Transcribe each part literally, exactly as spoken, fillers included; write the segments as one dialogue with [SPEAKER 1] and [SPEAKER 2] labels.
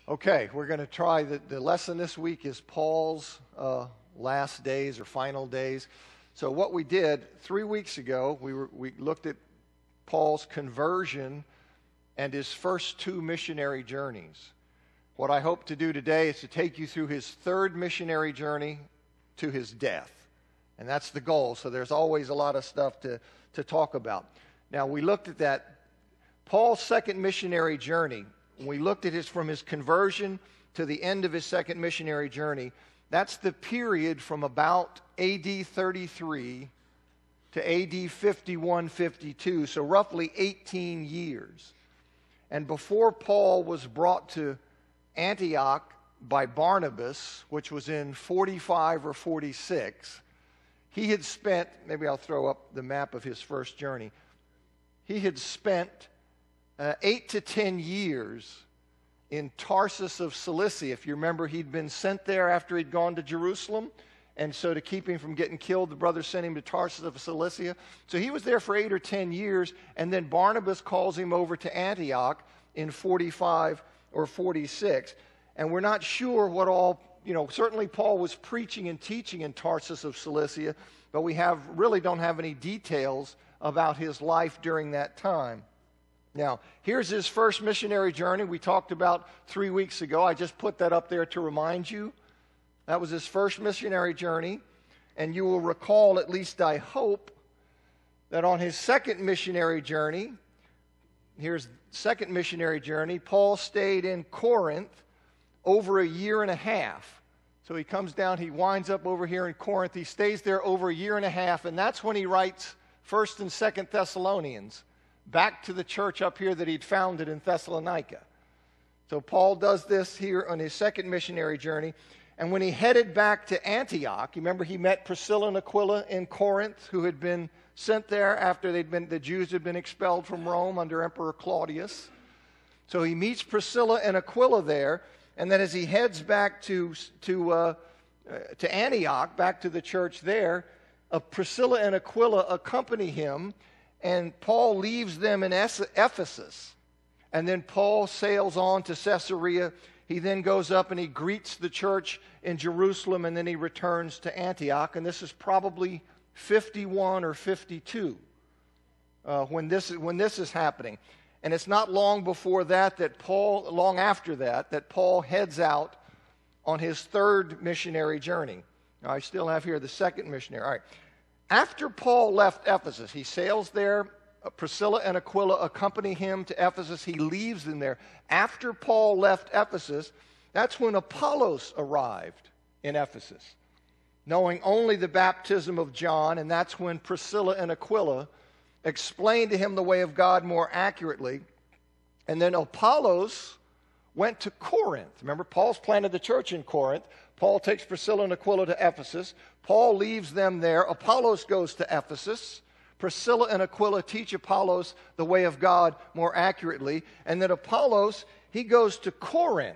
[SPEAKER 1] Okay, we're going to try, the, the lesson this week is Paul's uh, last days or final days. So what we did three weeks ago, we, were, we looked at Paul's conversion and his first two missionary journeys. What I hope to do today is to take you through his third missionary journey to his death. And that's the goal, so there's always a lot of stuff to, to talk about. Now, we looked at that, Paul's second missionary journey. When we looked at his from his conversion to the end of his second missionary journey, that's the period from about A D thirty-three to A D fifty-one, fifty-two, so roughly eighteen years. And before Paul was brought to Antioch by Barnabas, which was in forty-five or forty-six, he had spent, maybe I'll throw up the map of his first journey, he had spent Uh, eight to ten years in Tarsus of Cilicia. If you remember, he'd been sent there after he'd gone to Jerusalem, and so to keep him from getting killed, the brothers sent him to Tarsus of Cilicia. So he was there for eight or ten years, and then Barnabas calls him over to Antioch in forty-five or forty-six. And we're not sure what all, you know, certainly Paul was preaching and teaching in Tarsus of Cilicia, but we have really don't have any details about his life during that time. Now, here's his first missionary journey we talked about three weeks ago. I just put that up there to remind you. That was his first missionary journey. And you will recall, at least I hope, that on his second missionary journey, here's second missionary journey, Paul stayed in Corinth over a year and a half. So he comes down, he winds up over here in Corinth. He stays there over a year and a half, and that's when he writes First and Second Thessalonians, back to the church up here that he'd founded in Thessalonica. So Paul does this here on his second missionary journey. And when he headed back to Antioch, you remember he met Priscilla and Aquila in Corinth, who had been sent there after they'd been, the Jews had been expelled from Rome under Emperor Claudius. So he meets Priscilla and Aquila there, and then as he heads back to, to, uh, uh, to Antioch, back to the church there, uh, Priscilla and Aquila accompany him. And Paul leaves them in Ephesus. And then Paul sails on to Caesarea. He then goes up and he greets the church in Jerusalem, and then he returns to Antioch. And this is probably fifty-one or fifty-two uh, when, this, when this is happening. And it's not long before that that Paul, long after that, that Paul heads out on his third missionary journey. Now, I still have here the second missionary. All right. After Paul left Ephesus, he sails there. Priscilla and Aquila accompany him to Ephesus. He leaves them there. After Paul left Ephesus, that's when Apollos arrived in Ephesus, knowing only the baptism of John, and that's when Priscilla and Aquila explained to him the way of God more accurately. And then Apollos went to Corinth. Remember, Paul's planted the church in Corinth. Paul takes Priscilla and Aquila to Ephesus. Paul leaves them there. Apollos goes to Ephesus. Priscilla and Aquila teach Apollos the way of God more accurately. And then Apollos, he goes to Corinth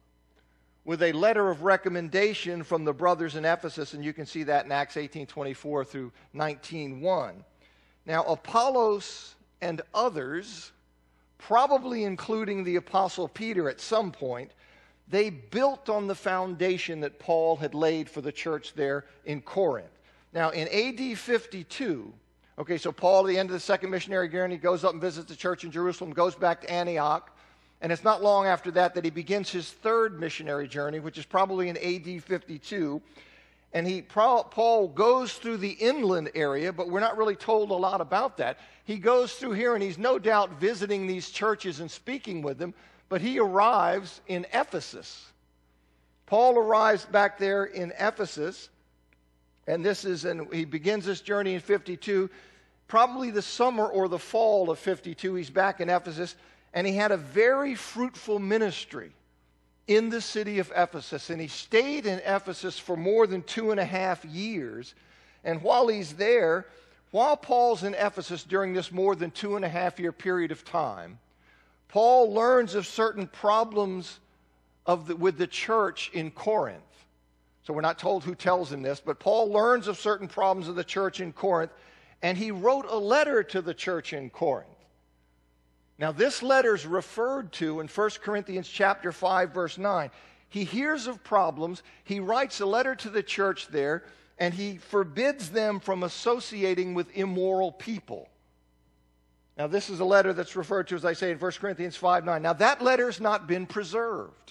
[SPEAKER 1] with a letter of recommendation from the brothers in Ephesus. And you can see that in Acts eighteen twenty-four through nineteen one. Now, Apollos and others, probably including the Apostle Peter at some point, they built on the foundation that Paul had laid for the church there in Corinth. Now, in A D fifty-two, okay, so Paul, at the end of the second missionary journey, goes up and visits the church in Jerusalem, goes back to Antioch, and it's not long after that that he begins his third missionary journey, which is probably in A D fifty-two. And he, Paul goes through the inland area, but we're not really told a lot about that. He goes through here, and he's no doubt visiting these churches and speaking with them, but he arrives in Ephesus. Paul arrives back there in Ephesus, and this is, and he begins this journey in fifty-two. Probably the summer or the fall of fifty-two, he's back in Ephesus, and he had a very fruitful ministry in the city of Ephesus. And he stayed in Ephesus for more than two and a half years. And while he's there, while Paul's in Ephesus during this more than two and a half year period of time, Paul learns of certain problems of the, with the church in Corinth. So we're not told who tells him this, but Paul learns of certain problems of the church in Corinth, and he wrote a letter to the church in Corinth. Now, this letter is referred to in First Corinthians chapter five, verse nine. He hears of problems. He writes a letter to the church there, and he forbids them from associating with immoral people. Now, this is a letter that's referred to, as I say, in First Corinthians five nine. Now, that letter's not been preserved.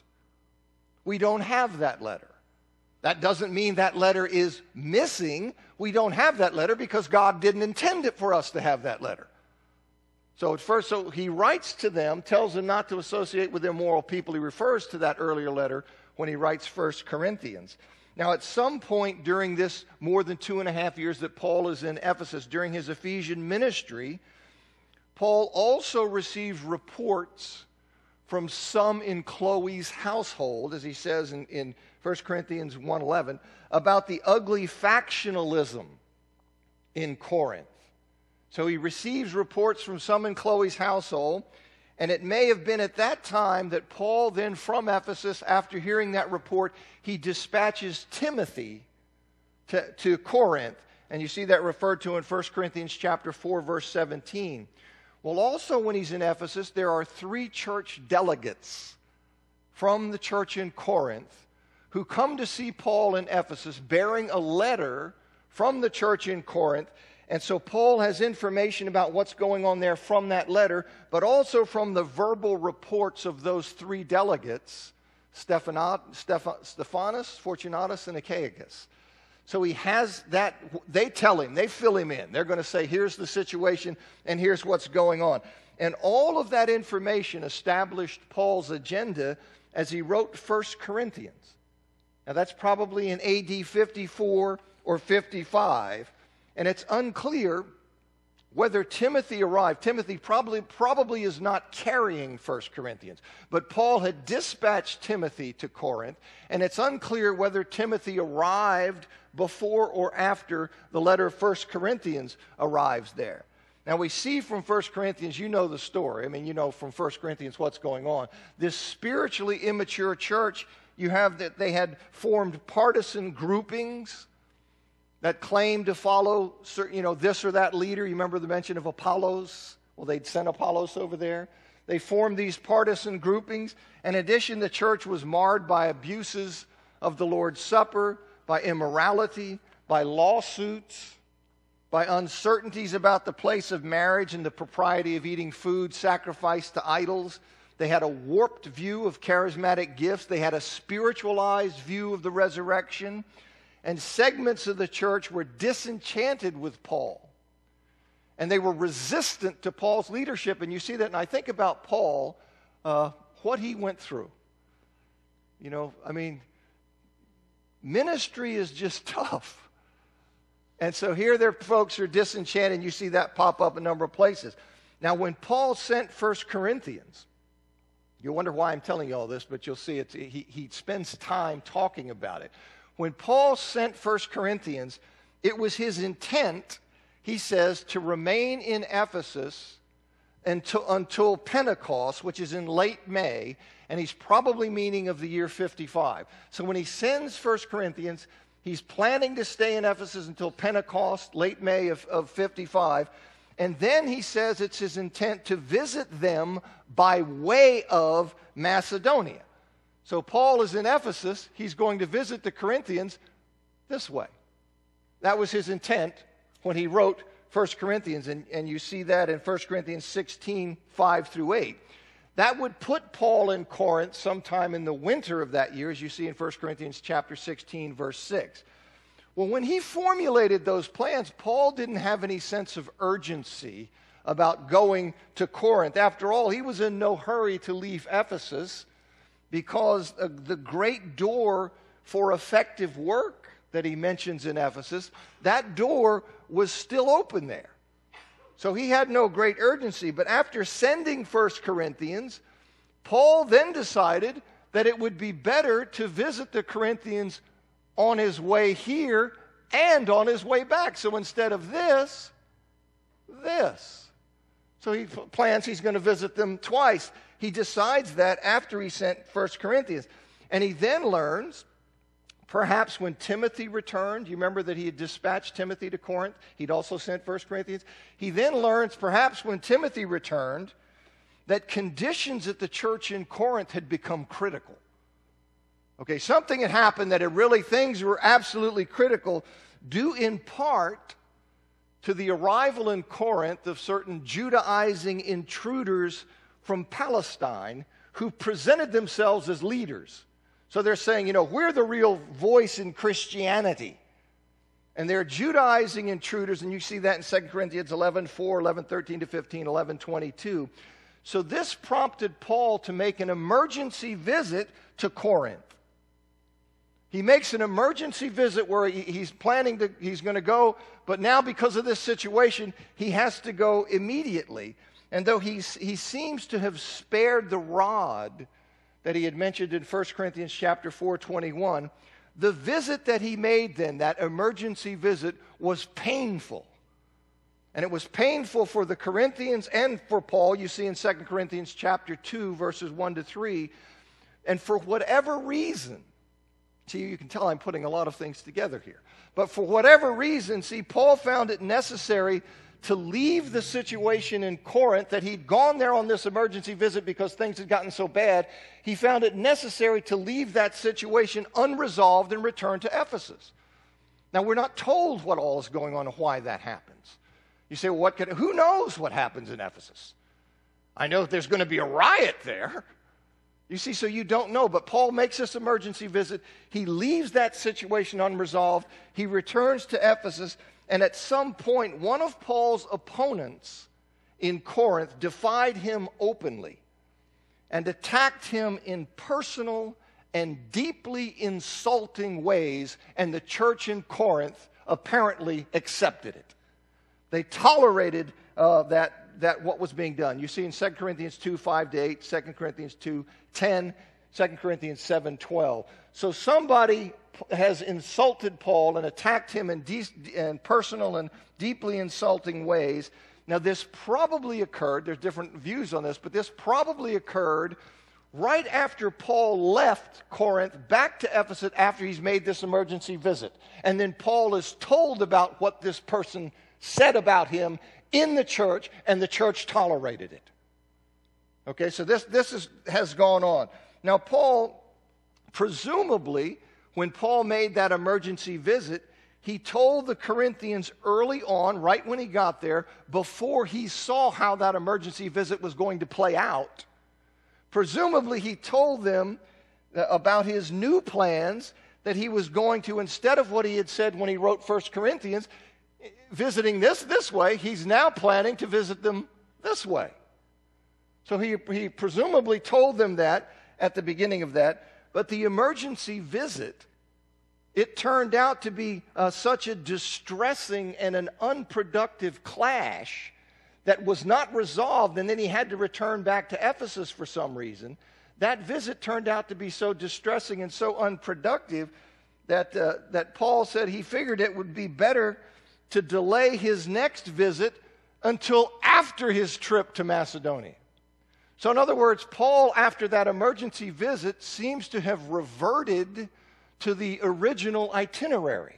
[SPEAKER 1] We don't have that letter. That doesn't mean that letter is missing. We don't have that letter because God didn't intend it for us to have that letter. So at first, so he writes to them, tells them not to associate with immoral people. He refers to that earlier letter when he writes First Corinthians. Now, at some point during this more than two and a half years that Paul is in Ephesus, during his Ephesian ministry, Paul also receives reports from some in Chloe's household, as he says in, in First Corinthians one eleven, about the ugly factionalism in Corinth. So he receives reports from some in Chloe's household, and it may have been at that time that Paul then from Ephesus, after hearing that report, he dispatches Timothy to, to Corinth. And you see that referred to in First Corinthians chapter four, verse seventeen. Well, also when he's in Ephesus, there are three church delegates from the church in Corinth who come to see Paul in Ephesus bearing a letter from the church in Corinth. And so Paul has information about what's going on there from that letter, but also from the verbal reports of those three delegates, Stephanus, Fortunatus, and Achaicus. So he has that, they tell him, they fill him in. They're going to say, here's the situation, and here's what's going on. And all of that information established Paul's agenda as he wrote First Corinthians. Now that's probably in A D fifty-four or fifty-five. And it's unclear whether Timothy arrived. Timothy probably, probably is not carrying First Corinthians. But Paul had dispatched Timothy to Corinth, and it's unclear whether Timothy arrived before or after the letter of First Corinthians arrives there. Now we see from First Corinthians, you know the story. I mean, you know from First Corinthians what's going on. This spiritually immature church, you have that they had formed partisan groupings that claimed to follow, you know, this or that leader. You remember the mention of Apollos? Well, they'd sent Apollos over there. They formed these partisan groupings. In addition, the church was marred by abuses of the Lord's Supper, by immorality, by lawsuits, by uncertainties about the place of marriage and the propriety of eating food sacrificed to idols. They had a warped view of charismatic gifts. They had a spiritualized view of the resurrection. And segments of the church were disenchanted with Paul. And they were resistant to Paul's leadership. And you see that, and I think about Paul, uh, what he went through. You know, I mean, ministry is just tough. And so here their folks are disenchanted, and you see that pop up a number of places. Now, when Paul sent First Corinthians, you'll wonder why I'm telling you all this, but you'll see it. He, he spends time talking about it. When Paul sent First Corinthians, it was his intent, he says, to remain in Ephesus until, until Pentecost, which is in late May, and he's probably meaning of the year fifty-five. So when he sends First Corinthians, he's planning to stay in Ephesus until Pentecost, late May of, of fifty-five, and then he says it's his intent to visit them by way of Macedonia. So Paul is in Ephesus. He's going to visit the Corinthians this way. That was his intent when he wrote First Corinthians, and, and you see that in First Corinthians sixteen, five through eight. That would put Paul in Corinth sometime in the winter of that year, as you see in First Corinthians chapter sixteen, verse six. Well, when he formulated those plans, Paul didn't have any sense of urgency about going to Corinth. After all, he was in no hurry to leave Ephesus, because the great door for effective work that he mentions in Ephesus, that door was still open there. So he had no great urgency. But after sending First Corinthians, Paul then decided that it would be better to visit the Corinthians on his way here and on his way back. So instead of this, this. So he plans he's going to visit them twice. He decides that after he sent First Corinthians. And he then learns, perhaps when Timothy returned, you remember that he had dispatched Timothy to Corinth. He'd also sent First Corinthians. He then learns, perhaps when Timothy returned, that conditions at the church in Corinth had become critical. Okay, something had happened that had really, things were absolutely critical, due in part to the arrival in Corinth of certain Judaizing intruders from Palestine who presented themselves as leaders. So they're saying, you know, we're the real voice in Christianity. And they're Judaizing intruders, and you see that in Second Corinthians eleven four, eleven thirteen to fifteen, eleven twenty-two. So this prompted Paul to make an emergency visit to Corinth. He makes an emergency visit where he, he's planning to, he's going to go, but now because of this situation, he has to go immediately. And though he's, he seems to have spared the rod that he had mentioned in First Corinthians chapter four, twenty-one, the visit that he made then, that emergency visit, was painful. And it was painful for the Corinthians and for Paul. You see in Second Corinthians chapter two, verses one to three. And for whatever reason, see, you can tell I'm putting a lot of things together here. But for whatever reason, see, Paul found it necessary to leave the situation in Corinth, that he'd gone there on this emergency visit because things had gotten so bad. He found it necessary to leave that situation unresolved and return to Ephesus. Now, we're not told what all is going on and why that happens. You say, well, what could, who knows what happens in Ephesus? I know that there's going to be a riot there. You see, so you don't know. But Paul makes this emergency visit. He leaves that situation unresolved. He returns to Ephesus. And at some point, one of Paul's opponents in Corinth defied him openly and attacked him in personal and deeply insulting ways. And the church in Corinth apparently accepted it. They tolerated uh, that, that what was being done. You see in Second Corinthians two, five to eight, Second Corinthians two, ten, Second Corinthians seven, twelve. So somebody has insulted Paul and attacked him in, de- in personal and deeply insulting ways. Now, this probably occurred, there's different views on this, but this probably occurred right after Paul left Corinth back to Ephesus after he's made this emergency visit. And then Paul is told about what this person said about him in the church, and the church tolerated it. Okay, so this, this is, has gone on. Now, Paul, presumably, when Paul made that emergency visit, he told the Corinthians early on, right when he got there, before he saw how that emergency visit was going to play out. Presumably, he told them about his new plans, that he was going to, instead of what he had said when he wrote First Corinthians, visiting this this way, he's now planning to visit them this way. So he, he presumably told them that at the beginning of that. But the emergency visit, it turned out to be uh, such a distressing and an unproductive clash that was not resolved, and then he had to return back to Ephesus for some reason. That visit turned out to be so distressing and so unproductive that, uh, that Paul said he figured it would be better to delay his next visit until after his trip to Macedonia. So in other words, Paul, after that emergency visit, seems to have reverted to the original itinerary.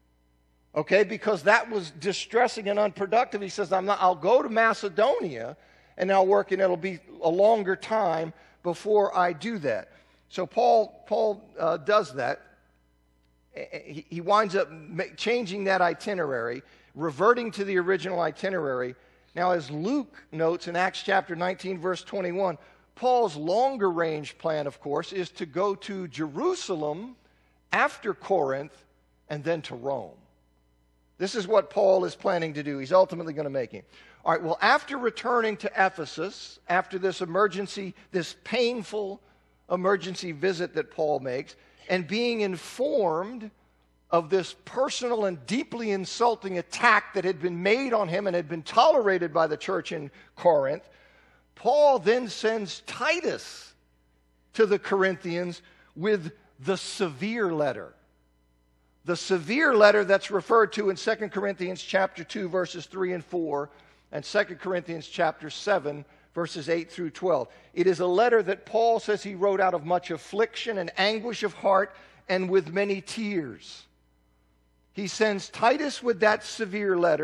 [SPEAKER 1] Okay, because that was distressing and unproductive. He says, I'm not, I'll go to Macedonia and I'll work, and it'll be a longer time before I do that. So Paul, Paul uh, does that. He, he winds up changing that itinerary, reverting to the original itinerary. Now, as Luke notes in Acts chapter nineteen, verse twenty-one, Paul's longer range plan, of course, is to go to Jerusalem after Corinth and then to Rome. This is what Paul is planning to do. He's ultimately going to make it. All right, well, after returning to Ephesus, after this emergency, this painful emergency visit that Paul makes, and being informed of this personal and deeply insulting attack that had been made on him and had been tolerated by the church in Corinth, Paul then sends Titus to the Corinthians with the severe letter. The severe letter that's referred to in Second Corinthians chapter two, verses three and four, and Second Corinthians chapter seven, verses eight through twelve. It is a letter that Paul says he wrote out of much affliction and anguish of heart and with many tears. He sends Titus with that severe letter,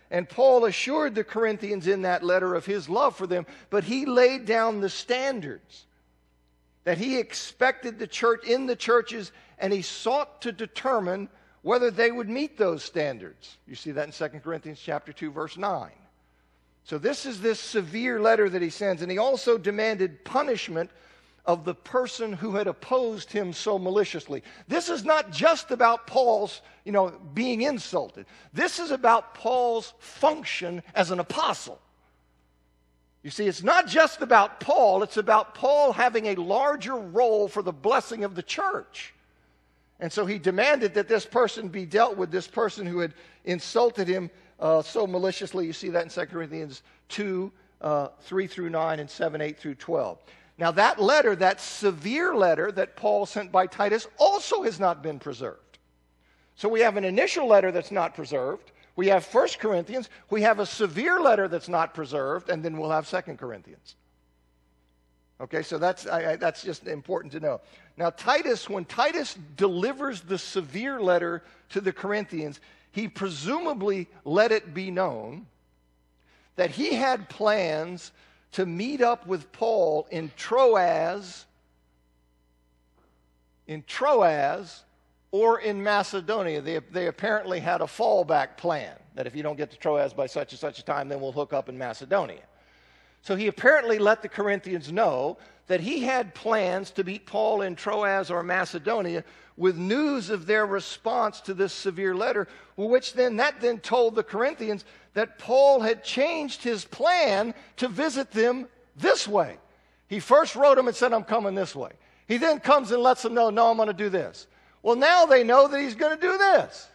[SPEAKER 1] And Paul assured the Corinthians in that letter of his love for them, but he laid down the standards that he expected the church in the churches, and he sought to determine whether they would meet those standards. You see that in Second Corinthians chapter two, verse nine. So this is this severe letter that he sends, and he also demanded punishment of the person who had opposed him so maliciously. This is not just about Paul's, you know, being insulted. This is about Paul's function as an apostle. You see, it's not just about Paul, it's about Paul having a larger role for the blessing of the church. And so he demanded that this person be dealt with, this person who had insulted him uh, so maliciously. You see that in Second Corinthians two, uh, three through nine, and seven, eight through twelve. Now that letter, that severe letter that Paul sent by Titus, also has not been preserved. So we have an initial letter that's not preserved. We have First Corinthians. We have a severe letter that's not preserved, and then we'll have Second Corinthians. Okay, so that's, I, I, that's just important to know. Now Titus, when Titus delivers the severe letter to the Corinthians, he presumably let it be known that he had plans to meet up with Paul in Troas, in Troas, or in Macedonia. They, they apparently had a fallback plan, that if you don't get to Troas by such and such a time, then we'll hook up in Macedonia. So he apparently let the Corinthians know that he had plans to meet Paul in Troas or Macedonia with news of their response to this severe letter, which then, that then told the Corinthians that Paul had changed his plan to visit them this way. He first wrote them and said, I'm coming this way. He then comes and lets them know, no, I'm going to do this. Well, now they know that he's going to do this.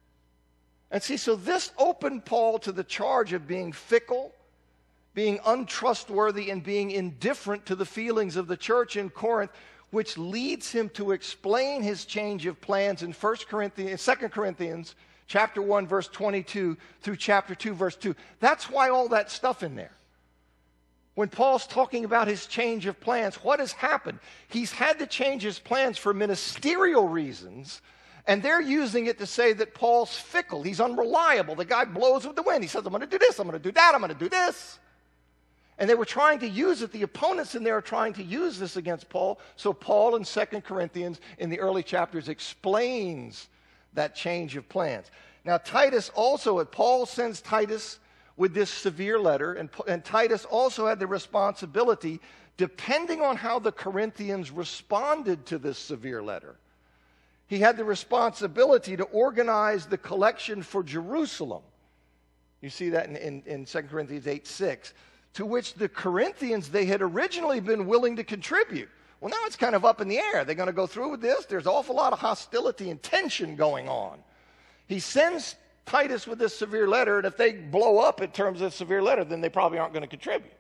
[SPEAKER 1] And see, so this opened Paul to the charge of being fickle, being untrustworthy, and being indifferent to the feelings of the church in Corinth, which leads him to explain his change of plans in First Corinthians, Second Corinthians chapter one, verse twenty-two through chapter two, verse two. That's why all that stuff in there. When Paul's talking about his change of plans, what has happened? He's had to change his plans for ministerial reasons, and they're using it to say that Paul's fickle. He's unreliable. The guy blows with the wind. He says, I'm going to do this, I'm going to do that, I'm going to do this. And they were trying to use it. The opponents in there are trying to use this against Paul. So Paul in Second Corinthians, in the early chapters, explains that change of plans. Now Titus also, Paul sends Titus with this severe letter, and, and Titus also had the responsibility, depending on how the Corinthians responded to this severe letter, he had the responsibility to organize the collection for Jerusalem. You see that in, in, in Second Corinthians eight, six, to which the Corinthians, they had originally been willing to contribute. Well, now it's kind of up in the air. They're going to go through with this. There's an awful lot of hostility and tension going on. He sends Titus with this severe letter, and if they blow up in terms of severe letter, then they probably aren't going to contribute.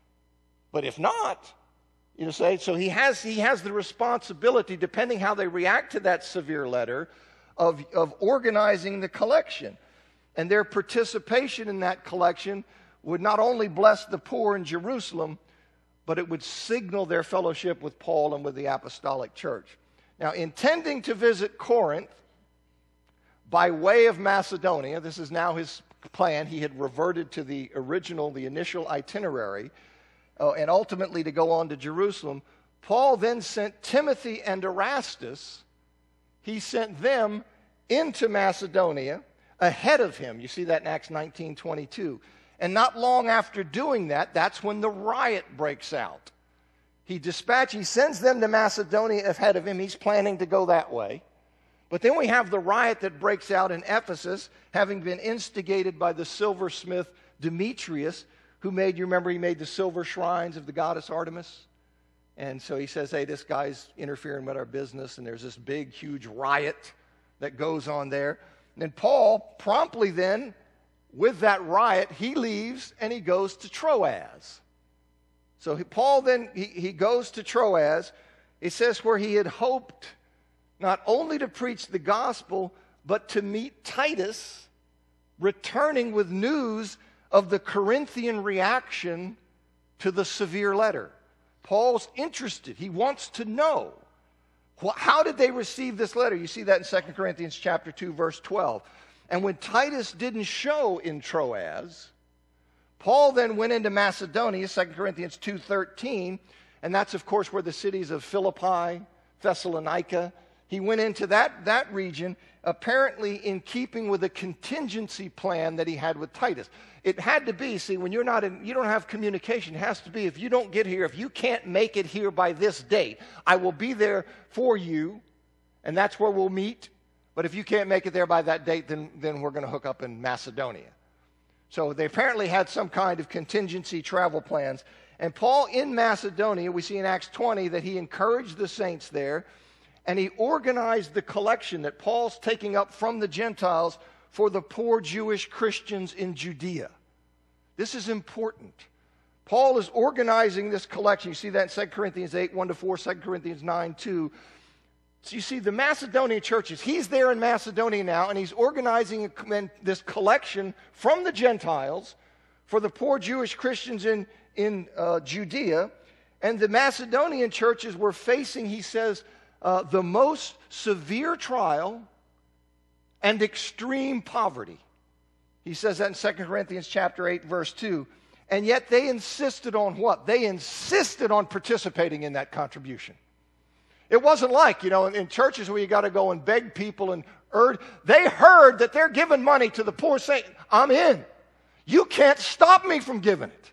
[SPEAKER 1] But if not, you know, say, so he has, he has the responsibility, depending how they react to that severe letter, of, of organizing the collection. And their participation in that collection would not only bless the poor in Jerusalem, but it would signal their fellowship with Paul and with the apostolic church. Now, intending to visit Corinth by way of Macedonia, this is now his plan. He had reverted to the original, the initial itinerary, uh, and ultimately to go on to Jerusalem. Paul then sent Timothy and Erastus. He sent them into Macedonia ahead of him. You see that in Acts nineteen twenty-two. And not long after doing that, that's when the riot breaks out. He dispatches, he sends them to Macedonia ahead of him. He's planning to go that way. But then we have the riot that breaks out in Ephesus, having been instigated by the silversmith Demetrius, who made, you remember, he made the silver shrines of the goddess Artemis. And so he says, hey, this guy's interfering with our business, and there's this big, huge riot that goes on there. And Paul promptly then, with that riot, he leaves and he goes to Troas. So he, Paul then, he, he goes to Troas. It says where he had hoped not only to preach the gospel, but to meet Titus, returning with news of the Corinthian reaction to the severe letter. Paul's interested. He wants to know, how did they receive this letter? You see that in Second Corinthians chapter two, verse twelve. And when Titus didn't show in Troas, Paul then went into Macedonia, Second Corinthians two thirteen, and that's, of course, where the cities of Philippi, Thessalonica, he went into that, that region, apparently in keeping with a contingency plan that he had with Titus. It had to be, see, when you're not in, you don't have communication, it has to be, if you don't get here, if you can't make it here by this date, I will be there for you, and that's where we'll meet. But if you can't make it there by that date, then, then we're going to hook up in Macedonia. So they apparently had some kind of contingency travel plans. And Paul in Macedonia, we see in Acts twenty that he encouraged the saints there, and he organized the collection that Paul's taking up from the Gentiles for the poor Jewish Christians in Judea. This is important. Paul is organizing this collection. You see that in Second Corinthians eight, one to four, Second Corinthians nine, two. So you see the Macedonian churches, he's there in Macedonia now, and he's organizing this collection from the Gentiles for the poor Jewish Christians in, in uh, Judea. And the Macedonian churches were facing, he says, uh, the most severe trial and extreme poverty. He says that in Second Corinthians chapter eight, verse two. And yet they insisted on what? They insisted on participating in that contribution. It wasn't like, you know, in, in churches where you got to go and beg people and urge. They heard that they're giving money to the poor saint. I'm in. You can't stop me from giving it.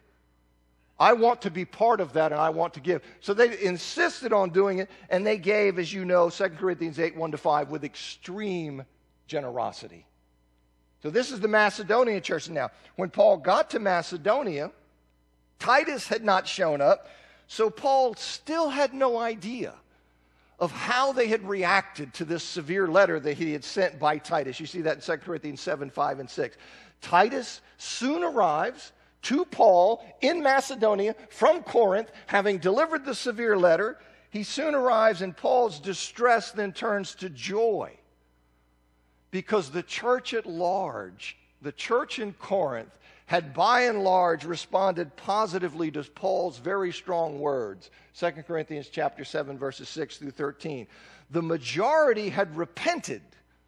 [SPEAKER 1] I want to be part of that, and I want to give. So they insisted on doing it, and they gave, as you know, Second Corinthians eight, one to five, with extreme generosity. So this is the Macedonian church. Now, when Paul got to Macedonia, Titus had not shown up, so Paul still had no idea of how they had reacted to this severe letter that he had sent by Titus. You see that in Second Corinthians seven, five, and six. Titus soon arrives to Paul in Macedonia from Corinth, having delivered the severe letter. He soon arrives, and Paul's distress then turns to joy, because the church at large, the church in Corinth, had by and large responded positively to Paul's very strong words. Second Corinthians chapter seven, verses six through thirteen. The majority had repented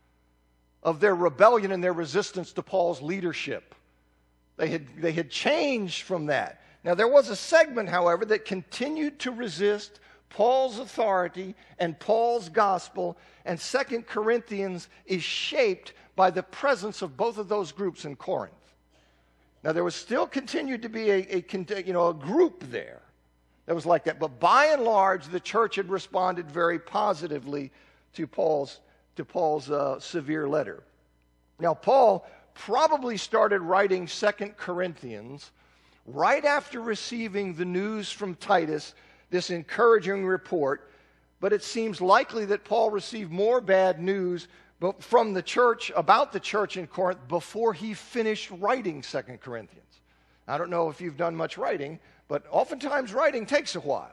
[SPEAKER 1] of their rebellion and their resistance to Paul's leadership. They had, they had changed from that. Now, there was a segment, however, that continued to resist Paul's authority and Paul's gospel, and Second Corinthians is shaped by the presence of both of those groups in Corinth. Now, there was still continued to be a, a, you know, a group there that was like that, but by and large, the church had responded very positively to Paul's, to Paul's uh, severe letter. Now, Paul probably started writing Second Corinthians right after receiving the news from Titus, this encouraging report, but it seems likely that Paul received more bad news from the church, about the church in Corinth, before he finished writing Second Corinthians. I don't know if you've done much writing, but oftentimes writing takes a while.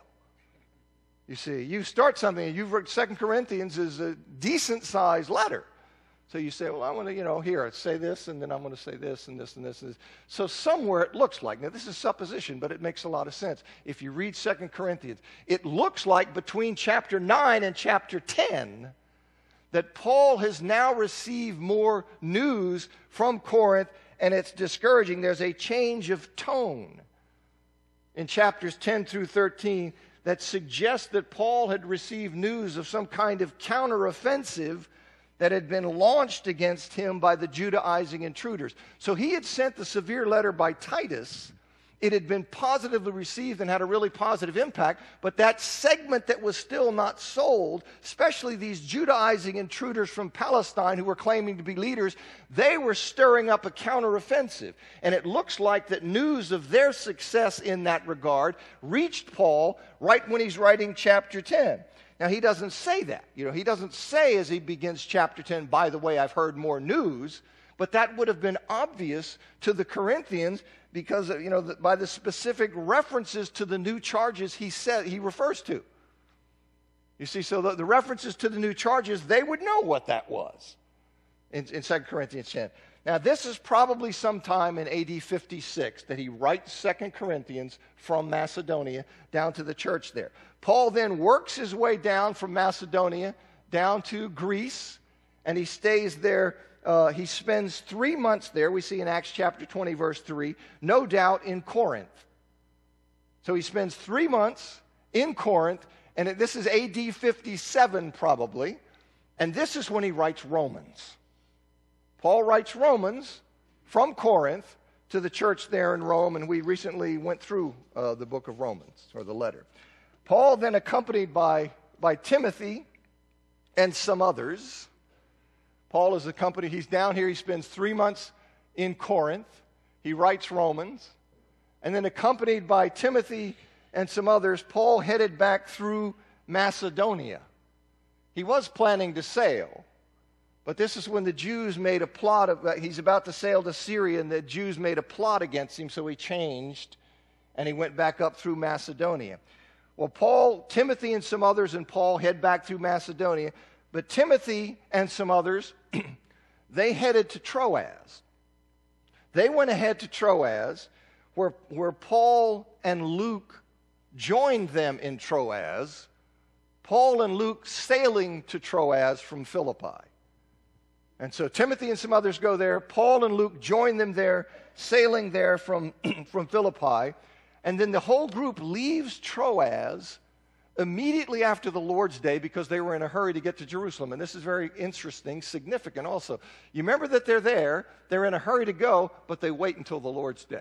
[SPEAKER 1] You see, you start something, and you've written Second Corinthians is a decent-sized letter. So you say, well, I want to, you know, here, say this, and then I'm going to say this, and this, and this, and this. So somewhere it looks like, now this is supposition, but it makes a lot of sense. If you read Second Corinthians, it looks like between chapter nine and chapter ten that Paul has now received more news from Corinth, and it's discouraging. There's a change of tone in chapters ten through thirteen that suggests that Paul had received news of some kind of counteroffensive that had been launched against him by the Judaizing intruders. So he had sent the severe letter by Titus. It had been positively received and had a really positive impact, but that segment that was still not sold, especially these Judaizing intruders from Palestine who were claiming to be leaders, they were stirring up a counteroffensive. And it looks like that news of their success in that regard reached Paul right when he's writing chapter ten. Now, he doesn't say that. You know, he doesn't say as he begins chapter ten, by the way, I've heard more news, but that would have been obvious to the Corinthians because, you know, by the specific references to the new charges he said he refers to. You see, so the, the references to the new charges, they would know what that was in, in Second Corinthians ten. Now, this is probably sometime in A D fifty-six that he writes Second Corinthians from Macedonia down to the church there. Paul then works his way down from Macedonia down to Greece, and he stays there uh, he spends three months there. We see in Acts chapter twenty, verse three, no doubt in Corinth. So he spends three months in Corinth, and it, this is A D fifty-seven probably, and this is when he writes Romans. Paul writes Romans from Corinth to the church there in Rome, and we recently went through uh, the book of Romans, or the letter. Paul then accompanied by, by Timothy and some others. Paul is accompanied, he's down here, he spends three months in Corinth. He writes Romans. And then accompanied by Timothy and some others, Paul headed back through Macedonia. He was planning to sail, but this is when the Jews made a plot. Of, he's about to sail to Syria, and the Jews made a plot against him, so he changed, and he went back up through Macedonia. Well, Paul, Timothy and some others and Paul head back through Macedonia, but Timothy and some others, they headed to Troas. They went ahead to Troas, where, where Paul and Luke joined them in Troas, Paul and Luke sailing to Troas from Philippi. And so Timothy and some others go there. Paul and Luke join them there, sailing there from, from Philippi. And then the whole group leaves Troas immediately after the Lord's Day because they were in a hurry to get to Jerusalem. And this is very interesting, significant also. You remember that they're there, they're in a hurry to go, but they wait until the Lord's Day.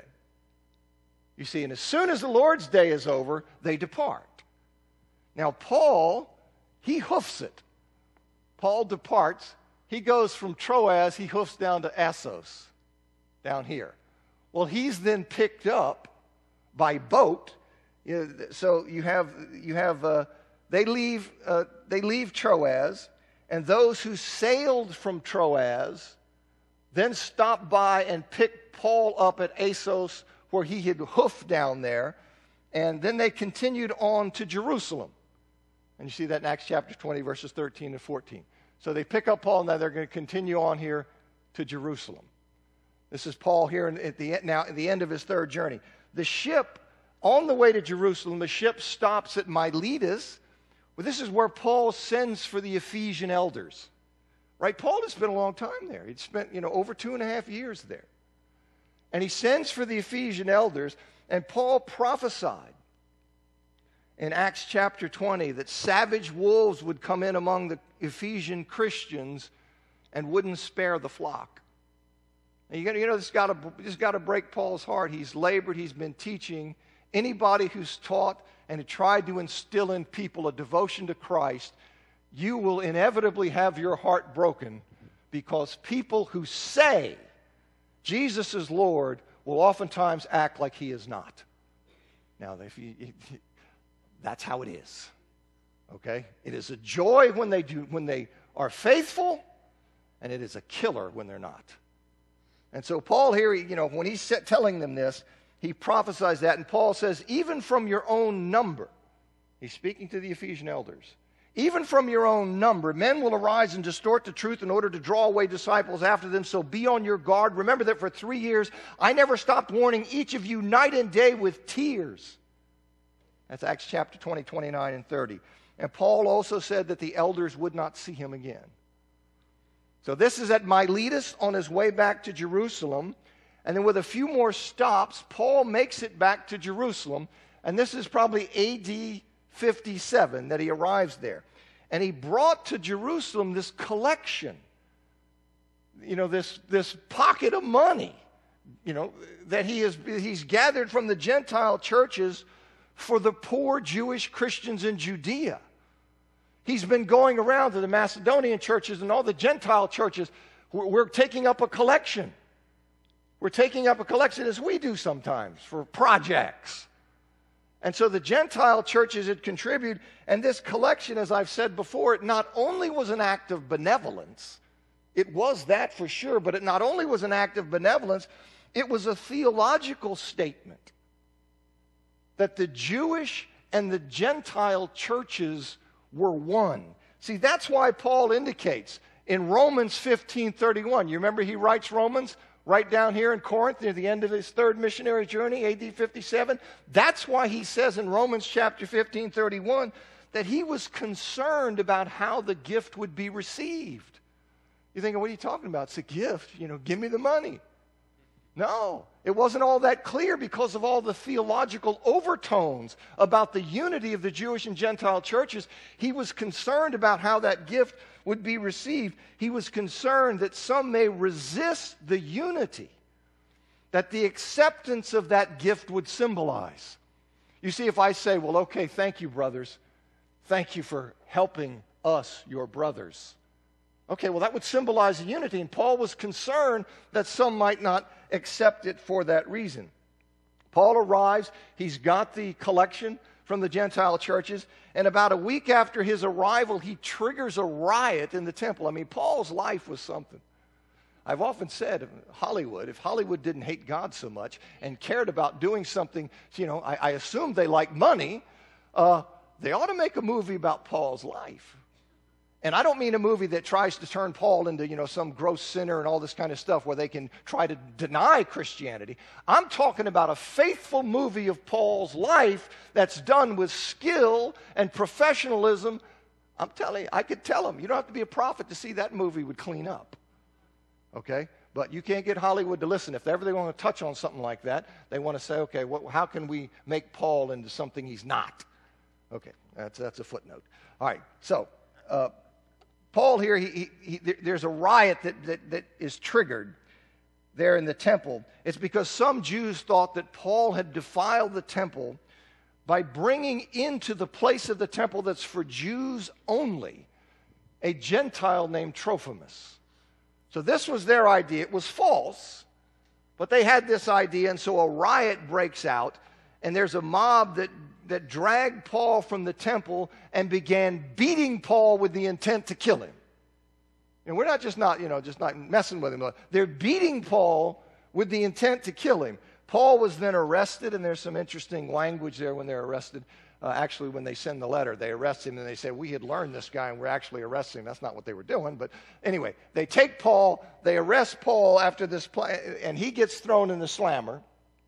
[SPEAKER 1] You see, and as soon as the Lord's Day is over, they depart. Now, Paul, he hoofs it. Paul departs. He goes from Troas, he hoofs down to Assos, down here. Well, he's then picked up by boat. You know, so you have, you have uh, they leave, uh, they leave Troas, and those who sailed from Troas then stopped by and picked Paul up at Assos, where he had hoofed down there, and then they continued on to Jerusalem. And you see that in Acts chapter twenty, verses thirteen and fourteen. So they pick up Paul, and now they're going to continue on here to Jerusalem. This is Paul here at the, now at the end of his third journey. The ship, on the way to Jerusalem, the ship stops at Miletus. Well, this is where Paul sends for the Ephesian elders. Right? Paul had spent a long time there. He'd spent, you know, over two and a half years there. And he sends for the Ephesian elders, and Paul prophesied in Acts chapter twenty that savage wolves would come in among the Ephesian Christians and wouldn't spare the flock. And you, you know, this got to this got to break Paul's heart. He's labored, he's been teaching. Anybody who's taught and tried to instill in people a devotion to Christ, you will inevitably have your heart broken, because people who say Jesus is Lord will oftentimes act like he is not. Now, if you, that's how it is. Okay? It is a joy when they do, when they are faithful, and it is a killer when they're not. And so Paul here, you know, when he's telling them this, he prophesies that, and Paul says, even from your own number, he's speaking to the Ephesian elders, even from your own number, men will arise and distort the truth in order to draw away disciples after them, so be on your guard. Remember that for three years, I never stopped warning each of you night and day with tears. That's Acts chapter twenty, twenty-nine, and thirty. And Paul also said that the elders would not see him again. So this is at Miletus on his way back to Jerusalem. And then with a few more stops, Paul makes it back to Jerusalem. And this is probably A D fifty-seven that he arrives there. And he brought to Jerusalem this collection, you know, this, this pocket of money, you know, that he has, he's gathered from the Gentile churches for the poor Jewish Christians in Judea. He's been going around to the Macedonian churches and all the Gentile churches. We're, we're taking up a collection. We're taking up a collection, as we do sometimes, for projects. And so the Gentile churches had contributed, and this collection, as I've said before, it not only was an act of benevolence, it was that for sure, but it not only was an act of benevolence, it was a theological statement that the Jewish and the Gentile churches were one. See, that's why Paul indicates in Romans fifteen thirty-one, you remember he writes Romans right down here in Corinth near the end of his third missionary journey, A D fifty-seven. That's why he says in Romans chapter fifteen thirty-one that he was concerned about how the gift would be received. You're thinking, what are you talking about? It's a gift. You know, give me the money. No, it wasn't all that clear because of all the theological overtones about the unity of the Jewish and Gentile churches. He was concerned about how that gift would be received. He was concerned that some may resist the unity that the acceptance of that gift would symbolize. You see, if I say, well, okay, thank you, brothers. Thank you for helping us, your brothers. Okay, well, that would symbolize unity, and Paul was concerned that some might not accept it for that reason. Paul arrives, he's got the collection from the Gentile churches, and about a week after his arrival, he triggers a riot in the temple. I mean, Paul's life was something. I've often said, Hollywood, if Hollywood didn't hate God so much and cared about doing something, you know, I, I assume they like money, uh, they ought to make a movie about Paul's life. And I don't mean a movie that tries to turn Paul into, you know, some gross sinner and all this kind of stuff where they can try to deny Christianity. I'm talking about a faithful movie of Paul's life that's done with skill and professionalism. I'm telling you, I could tell them, you don't have to be a prophet to see that movie would clean up. Okay? But you can't get Hollywood to listen. If ever they want to touch on something like that, they want to say, okay, what, how can we make Paul into something he's not? Okay, that's, that's a footnote. All right, so... Uh, Paul here, he, he, he, there's a riot that, that, that is triggered there in the temple. It's because some Jews thought that Paul had defiled the temple by bringing into the place of the temple that's for Jews only a Gentile named Trophimus. So this was their idea. It was false, but they had this idea, and so a riot breaks out, and there's a mob that that dragged Paul from the temple and began beating Paul with the intent to kill him. And we're not just not, you know, just not messing with him. They're beating Paul with the intent to kill him. Paul was then arrested, and there's some interesting language there when they're arrested. Uh, actually, when they send the letter, they arrest him, and they say, we had learned this guy, and we're actually arresting him. That's not what they were doing. But anyway, they take Paul, they arrest Paul after this, pl- and he gets thrown in the slammer.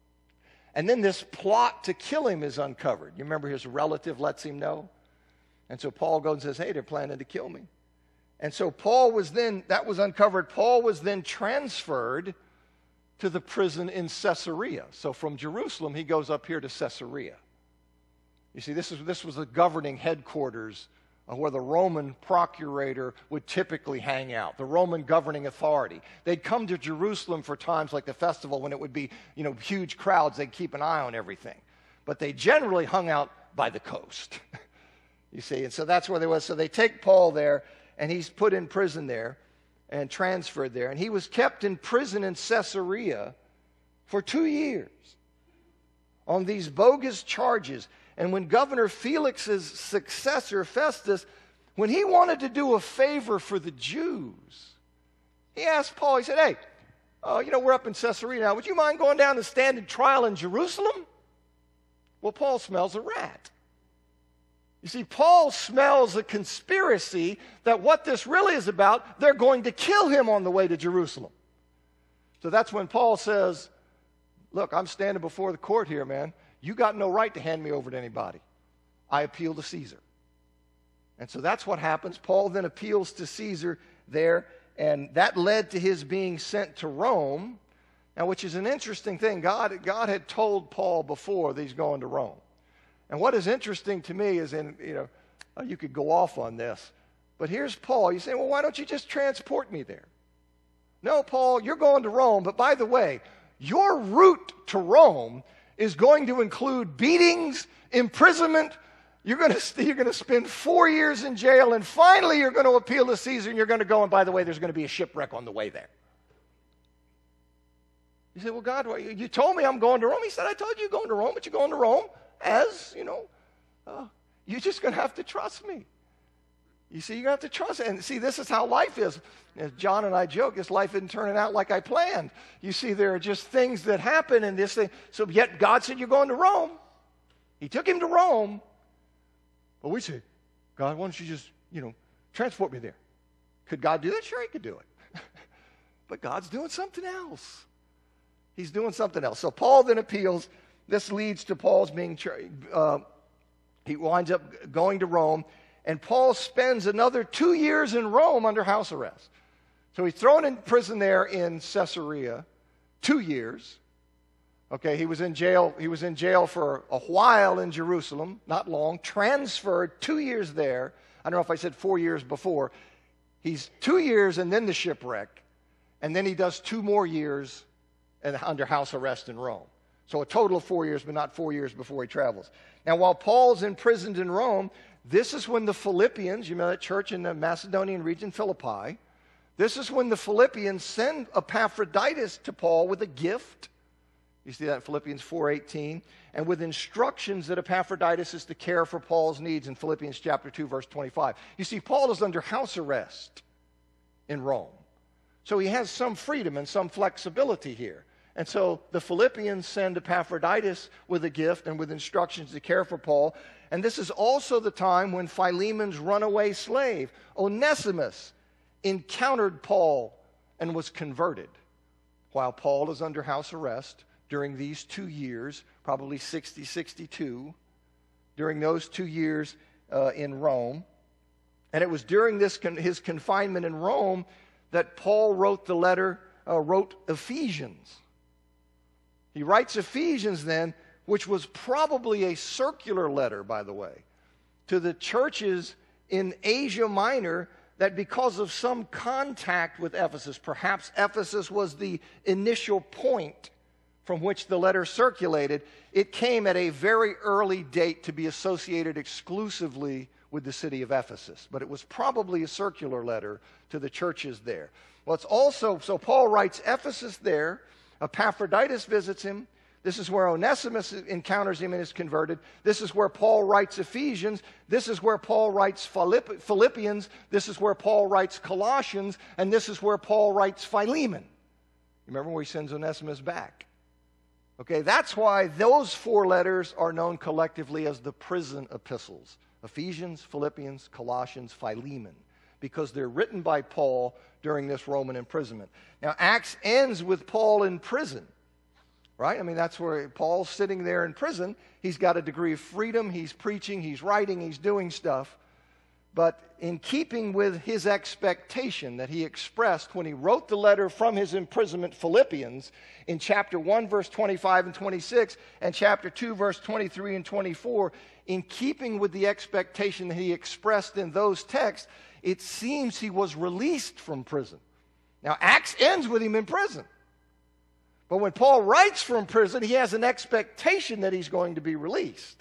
[SPEAKER 1] And then this plot to kill him is uncovered. You remember his relative lets him know? And so Paul goes and says, hey, they're planning to kill me. And so Paul was then, that was uncovered. Paul was then transferred to the prison in Caesarea. So from Jerusalem, he goes up here to Caesarea. You see, this, is, this was the governing headquarters where the Roman procurator would typically hang out, the Roman governing authority. They'd come to Jerusalem for times like the festival when it would be, you know, huge crowds. They'd keep an eye on everything. But they generally hung out by the coast, you see. And so that's where they was. So they take Paul there, and he's put in prison there and transferred there. And he was kept in prison in Caesarea for two years on these bogus charges. And when Governor Felix's successor, Festus, when he wanted to do a favor for the Jews, he asked Paul, he said, hey, uh, you know, we're up in Caesarea now. Would you mind going down and standing trial in Jerusalem? Well, Paul smells a rat. You see, Paul smells a conspiracy that what this really is about, they're going to kill him on the way to Jerusalem. So that's when Paul says, look, I'm standing before the court here, man. You got no right to hand me over to anybody. I appeal to Caesar. And so that's what happens. Paul then appeals to Caesar there, and that led to his being sent to Rome, now which is an interesting thing. God, God had told Paul before that he's going to Rome. And what is interesting to me is, in, you know, uh, you could go off on this, but here's Paul. You say, well, why don't you just transport me there? No, Paul, you're going to Rome, but by the way, your route to Rome is going to include beatings, imprisonment. You're going to, you're going to spend four years in jail, and finally you're going to appeal to Caesar, and you're going to go, and by the way, there's going to be a shipwreck on the way there. You say, well, God, you told me I'm going to Rome. He said, I told you you're going to Rome, but you're going to Rome as, you know, uh, you're just going to have to trust me. You see, you're going to have to trust it. And see, this is how life is. As John and I joke, this life isn't turning out like I planned. You see, there are just things that happen in this thing. So yet God said, you're going to Rome. He took him to Rome. But we say, God, why don't you just, you know, transport me there? Could God do that? Sure, he could do it. But God's doing something else. He's doing something else. So Paul then appeals. This leads to Paul's being, uh, he winds up going to Rome. And Paul spends another two years in Rome under house arrest. So he's thrown in prison there in Caesarea, two years. Okay, he was in jail. He was in jail for a while in Jerusalem, not long. Transferred, two years there. I don't know if I said four years before. He's two years and then the shipwreck, and then he does two more years and under house arrest in Rome. So a total of four years, but not four years before he travels. Now, while Paul's imprisoned in Rome, this is when the Philippians, you know that church in the Macedonian region, Philippi, this is when the Philippians send Epaphroditus to Paul with a gift. You see that in Philippians four eighteen, and with instructions that Epaphroditus is to care for Paul's needs in Philippians chapter two, verse twenty-five. You see, Paul is under house arrest in Rome. So he has some freedom and some flexibility here. And so the Philippians send Epaphroditus with a gift and with instructions to care for Paul. And this is also the time when Philemon's runaway slave, Onesimus, encountered Paul and was converted. While Paul is under house arrest during these two years, probably sixty, sixty-two, during those two years uh, in Rome. And it was during this con- his confinement in Rome that Paul wrote the letter, uh, wrote Ephesians. He writes Ephesians then, which was probably a circular letter, by the way, to the churches in Asia Minor, that because of some contact with Ephesus, perhaps Ephesus was the initial point from which the letter circulated, it came at a very early date to be associated exclusively with the city of Ephesus. But it was probably a circular letter to the churches there. Well, it's also, so Paul writes Ephesus there. Epaphroditus visits him. This is where Onesimus encounters him and is converted. This is where Paul writes Ephesians. This is where Paul writes Philippians. This is where Paul writes Colossians. And this is where Paul writes Philemon. Remember where he sends Onesimus back. Okay, that's why those four letters are known collectively as the prison epistles. Ephesians, Philippians, Colossians, Philemon. Because they're written by Paul during this Roman imprisonment. Now, Acts ends with Paul in prison. Right? I mean, that's where Paul's sitting there in prison. He's got a degree of freedom. He's preaching, he's writing, he's doing stuff. But in keeping with his expectation that he expressed when he wrote the letter from his imprisonment, Philippians, in chapter one, verse twenty-five and twenty-six, and chapter two, verse twenty-three and twenty-four, in keeping with the expectation that he expressed in those texts, it seems he was released from prison. Now, Acts ends with him in prison. But when Paul writes from prison, he has an expectation that he's going to be released.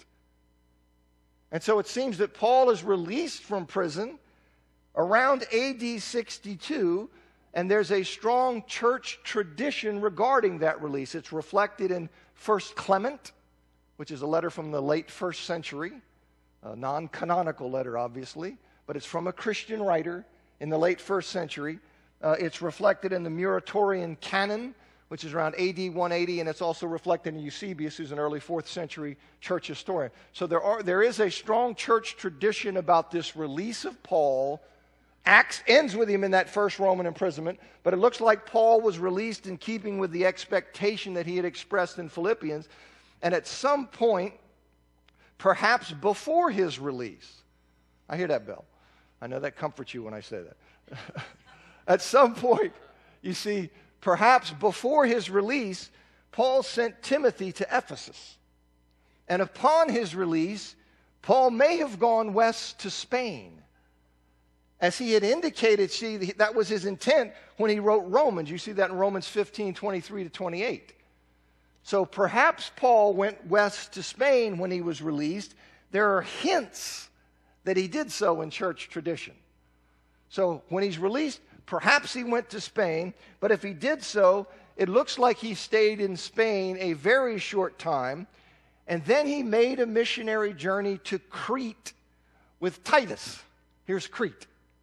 [SPEAKER 1] And so it seems that Paul is released from prison around A D sixty-two, and there's a strong church tradition regarding that release. It's reflected in First Clement, which is a letter from the late first century, a non-canonical letter, obviously, but it's from a Christian writer in the late first century. Uh, it's reflected in the Muratorian Canon, which is around A D one eighty, and it's also reflected in Eusebius, who's an early fourth century church historian. So there are there is a strong church tradition about this release of Paul. Acts ends with him in that first Roman imprisonment, but it looks like Paul was released in keeping with the expectation that he had expressed in Philippians, and at some point, perhaps before his release, I hear that bell. I know that comforts you when I say that. At some point, you see, perhaps before his release, Paul sent Timothy to Ephesus. And upon his release, Paul may have gone west to Spain. As he had indicated, see, that was his intent when he wrote Romans. You see that in Romans fifteen, twenty-three to twenty-eight. So perhaps Paul went west to Spain when he was released. There are hints that he did so in church tradition. So when he's released, perhaps he went to Spain, but if he did so, it looks like he stayed in Spain a very short time, and then he made a missionary journey to Crete with Titus. Here's Crete.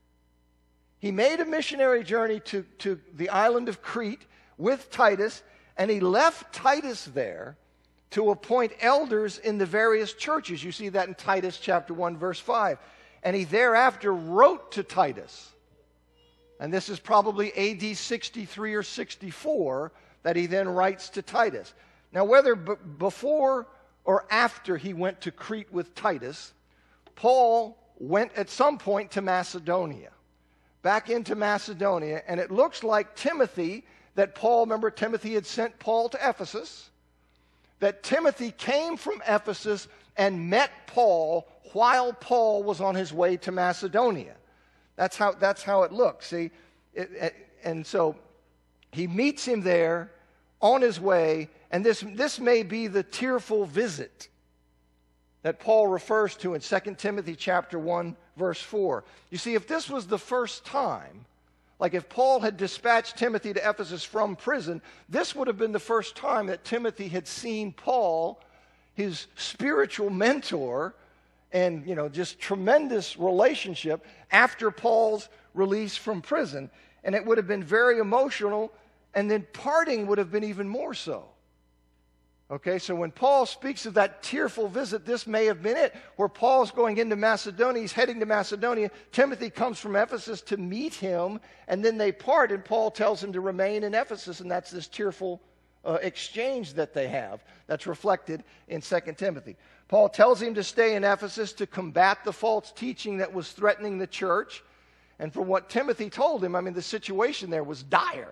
[SPEAKER 1] He made a missionary journey to, to the island of Crete with Titus, and he left Titus there to appoint elders in the various churches. You see that in Titus chapter one, verse five. And he thereafter wrote to Titus. And this is probably A D sixty-three or sixty-four that he then writes to Titus. Now, whether b- before or after he went to Crete with Titus, Paul went at some point to Macedonia. back into Macedonia, and it looks like Timothy, that Paul, remember Timothy had sent Paul to Ephesus, that Timothy came from Ephesus and met Paul while Paul was on his way to Macedonia. That's how, that's how it looks, see? It, it, and so he meets him there on his way, and this, this may be the tearful visit that Paul refers to in Second Timothy chapter one, verse four. You see, if this was the first time, like if Paul had dispatched Timothy to Ephesus from prison, this would have been the first time that Timothy had seen Paul, his spiritual mentor, and, you know, just tremendous relationship after Paul's release from prison. And it would have been very emotional, and then parting would have been even more so. Okay, so when Paul speaks of that tearful visit, this may have been it, where Paul's going into Macedonia, he's heading to Macedonia, Timothy comes from Ephesus to meet him, and then they part, and Paul tells him to remain in Ephesus, and that's this tearful uh, exchange that they have that's reflected in Second Timothy. Paul tells him to stay in Ephesus to combat the false teaching that was threatening the church, and from what Timothy told him, I mean, the situation there was dire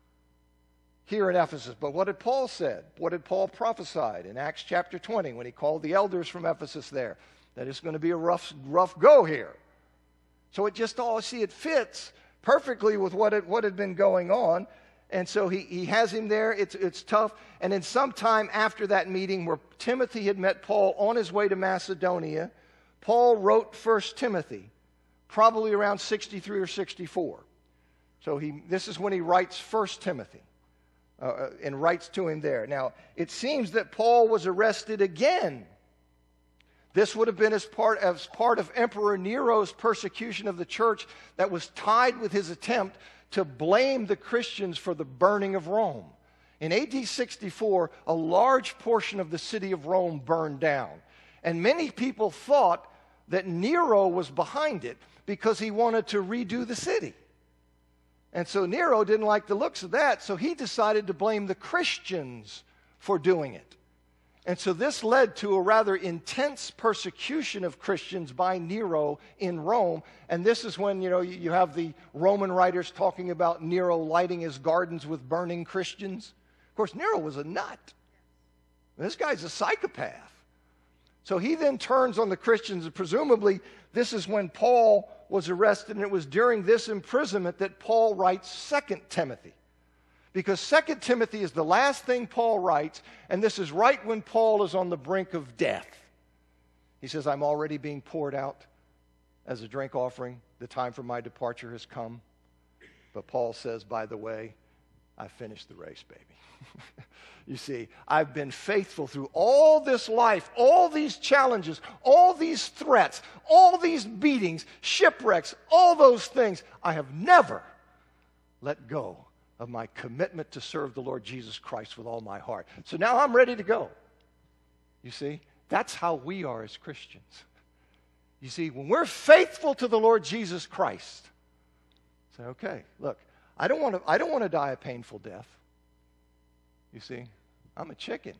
[SPEAKER 1] here in Ephesus. But what had Paul said? What had Paul prophesied in Acts chapter twenty when he called the elders from Ephesus there? That it's going to be a rough, rough go here. So it just all, see, it fits perfectly with what, it, what had been going on. And so he, he has him there. It's, it's tough. And then sometime after that meeting where Timothy had met Paul on his way to Macedonia, Paul wrote First Timothy, probably around sixty-three or sixty-four. So he, this is when he writes First Timothy. Uh, and writes to him there. Now, it seems that Paul was arrested again. This would have been as part, as part of Emperor Nero's persecution of the church that was tied with his attempt to blame the Christians for the burning of Rome. In A D sixty-four, a large portion of the city of Rome burned down. And many people thought that Nero was behind it because he wanted to redo the city. And so Nero didn't like the looks of that, so he decided to blame the Christians for doing it. And so this led to a rather intense persecution of Christians by Nero in Rome. And this is when, you know, you have the Roman writers talking about Nero lighting his gardens with burning Christians. Of course, Nero was a nut. This guy's a psychopath. So he then turns on the Christians, and presumably this is when Paul was arrested, and it was during this imprisonment that Paul writes Second Timothy. Because Second Timothy is the last thing Paul writes, and this is right when Paul is on the brink of death. He says, I'm already being poured out as a drink offering. The time for my departure has come. But Paul says, by the way, I finished the race, baby. You see, I've been faithful through all this life, all these challenges, all these threats, all these beatings, shipwrecks, all those things. I have never let go of my commitment to serve the Lord Jesus Christ with all my heart. So now I'm ready to go. You see, that's how we are as Christians. You see, when we're faithful to the Lord Jesus Christ, say, okay, look, I don't want to, I don't want to die a painful death. You see, I'm a chicken.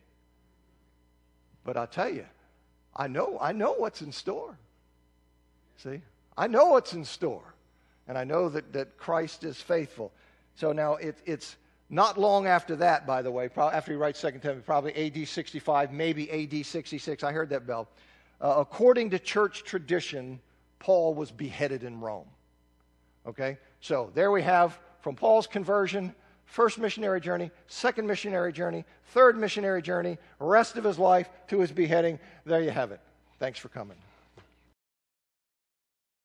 [SPEAKER 1] But I'll tell you, I know, I know what's in store. See, I know what's in store. And I know that, that Christ is faithful. So now it, it's not long after that, by the way, probably after he writes Second Timothy, probably A D sixty-five, maybe A D sixty-six. I heard that bell. Uh, according to church tradition, Paul was beheaded in Rome. Okay? So there we have from Paul's conversion, first missionary journey, second missionary journey, third missionary journey, rest of his life to his beheading. There you have it. Thanks for coming.